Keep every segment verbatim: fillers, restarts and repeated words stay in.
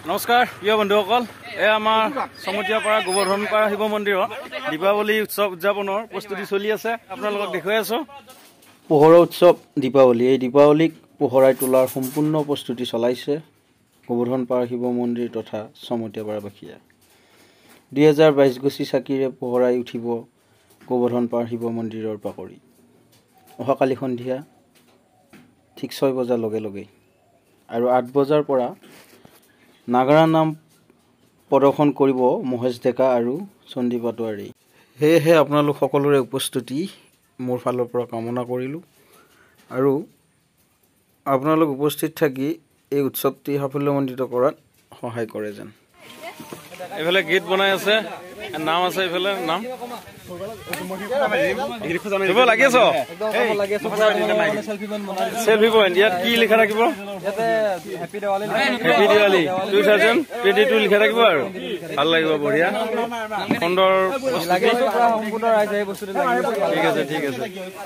নমস্কাৰ প্ৰিয় বন্ধুসকল, এয়া আমাৰ সমতীয়াপাৰা গোবৰ্ধনপাৰা শিৱ মন্দিৰত দীপাৱলী উৎসৱ উদযাপনৰ প্ৰস্তুতি চলি আছে। আপোনালোকক দেখুৱাই আছো পোহৰৰ উৎসৱ দীপাৱলী। এই দীপাৱলীক পোহৰাই তোলাৰ সম্পূৰ্ণ প্ৰস্তুতি চলাইছে গোবৰ্ধনপাৰা শিৱ মন্দিৰ তথা সমতীয়াপাৰাবাসীয়ে। দুই হাজাৰ বাইছ গছি চাকিৰে পোহৰাই উঠিব গোবৰ্ধনপাৰা শিৱ মন্দিৰৰ পাকৰি। অহাকালি সন্ধিয়া ঠিক ছয় বজাৰ লগে লগেই আৰু আঠ বজাৰ পৰা নাগাৰা নাম প্ৰদৰ্শন কৰিব মহেশ ডেকা আৰু চন্দী পাটোৱাৰী। সেয়েহে আপোনালোক সকলোৰে উপস্থিতি মোৰ ফালৰ পৰা কামনা কৰিলোঁ আৰু আপোনালোক উপস্থিত থাকি এই উৎসৱটি সাফল্যমণ্ডিত কৰাত সহায় কৰে যেন। এইফালে গেট বনাই আছে, নাম আছে এইফালে নাম লাগি আছ চেলফি পইণ্ট। ইয়াত কি লিখা থাকিব? Happy Diwali two thousand twenty two লিখা থাকিব আৰু ভাল লাগিব, বঢ়িয়া সুন্দৰ। ঠিক আছে ঠিক আছে।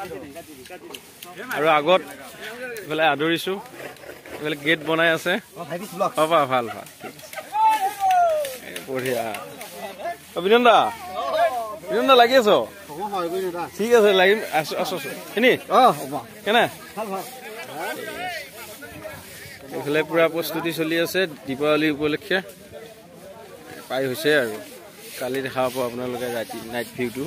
আৰু আগত এইফালে আদৰিছো, এইফালে গেট বনাই আছে। পাবা ভাল ভাল বঢ়িয়া। অভিনন্দ দা অভিনন্দ দা লাগি আছ? ঠিক আছে লাগিম আছো আছো এনে কেনে। এইফালে পুৰা প্ৰস্তুতি চলি আছে দীপাৱলী উপলক্ষে। পাই হৈছে আৰু কালি দেখা পাব আপোনালোকে ৰাতি নাইট ভিউটো।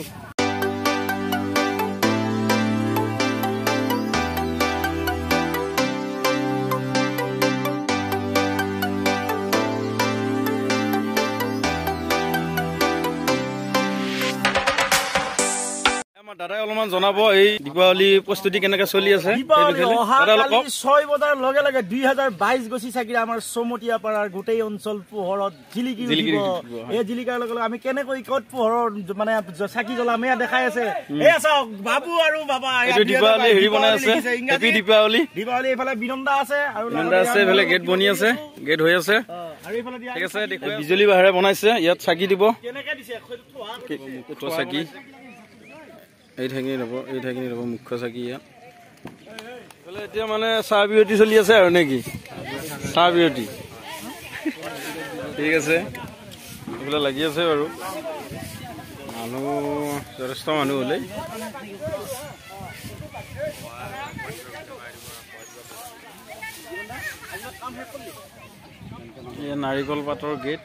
দাদাই অলপমান জনাব এই দীপাৱলী প্ৰস্তুতি কেনেকে চলি আছে। ছয় বজাৰ লগে লগে দুই হাজাৰ বাইশ গছি চাকিৰে আমাৰ সমতীয়াপাৰাৰ গোটেই অঞ্চল পোহৰত জিলিকি উঠিব। এই জিলিকাৰ লগে লগে আমি কেনেকৈ ক'ত পোহৰৰ মানে চাকি জ্বলাম এয়া দেখাই আছে। এয়া চাওক বাবু আৰু বাবা দীপাৱলী হেৰি বনাই আছে। হেপী দীপাৱলী। দীপাৱলী এইফালে বিনন্দা আছে আৰু আছে, এইফালে গেট বনি আছে, গেট হৈ আছে। ঠিক আছে বিজুলী বাহেৰে বনাইছে। ইয়াত চাকি দিব চাকি এই ঠাইখিনি ৰ'ব, এই ঠাইখিনি ৰ'ব মুখ্য চাকি ইয়াত। এতিয়া মানে চাহ বিৰতি চলি আছে আৰু নেকি? চাহ বিৰতি ঠিক আছে। এইফালে লাগি আছে বাৰু মানুহ যথেষ্ট মানুহ হ'লে। এয়া নাৰিকল পাতৰ গেট।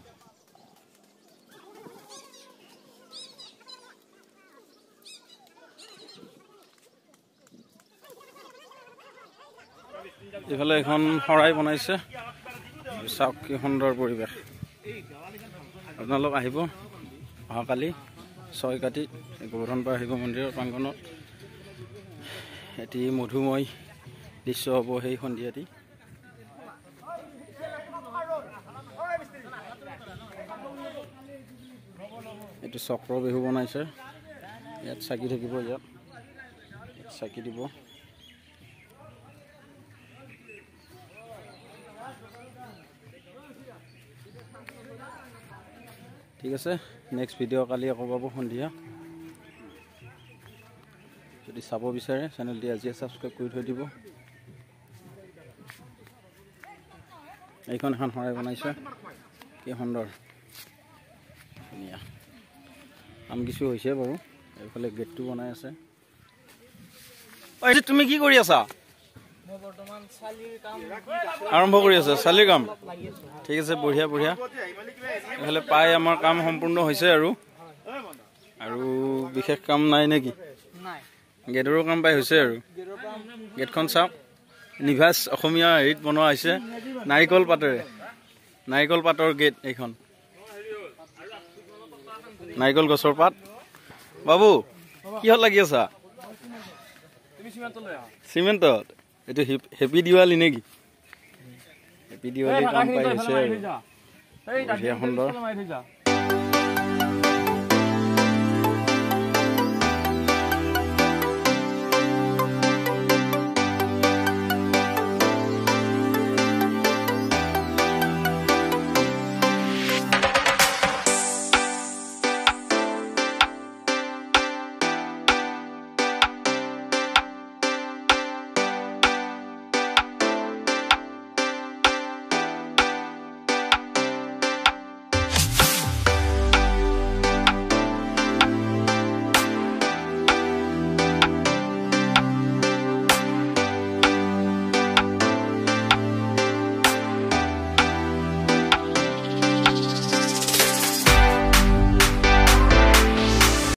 এইফালে এখন শৰাই বনাইছে, চাওক কি সুন্দৰ পৰিৱেশ। আপোনালোক আহিব অহাকালি ছয় কাতি গোবৰ্ধনপাৰা শিৱ মন্দিৰৰ প্ৰাংগণত। এটি মধুময় দৃশ্য হ'ব সেই সন্ধিয়াটি। এইটো চক্ৰ বিহু বনাইছে, ইয়াত চাকি থাকিব, ইয়াত চাকি দিব। ঠিক আছে, নেক্সট ভিডিঅ' কালি আকৌ পাব সন্ধিয়া। যদি চাব বিচাৰে চেনেলটি আজিয়ে ছাবস্ক্ৰাইব কৰি থৈ দিব। এইখন এখন শৰাই বনাইছে, কি সুন্দৰ ধুনীয়া। আম কিছু হৈছে বাৰু। এইফালে গেটটো বনাই আছে। তুমি কি কৰি আছা? আৰম্ভ কৰি আছে চালিৰ কাম। ঠিক আছে বঢ়িয়া বঢ়িয়া। এইফালে পাই আমাৰ কাম সম্পূৰ্ণ হৈছে আৰু আৰু বিশেষ কাম নাই নেকি? গেটৰো কাম পাই হৈছে আৰু গেটখন চাওক, নিভাজ অসমীয়া হেৰিত বনোৱা হৈছে নাৰিকল পাতেৰে। নাৰিকল পাতৰ গেট এইখন, নাৰিকল গছৰ পাত। বাবু কিহত লাগি আছা? চিমেণ্টত। এইটো হেপী দিৱালী নেকি? হেপী দিৱালী কাম পাই হৈছে আৰু বঢ়িয়া সুন্দৰ।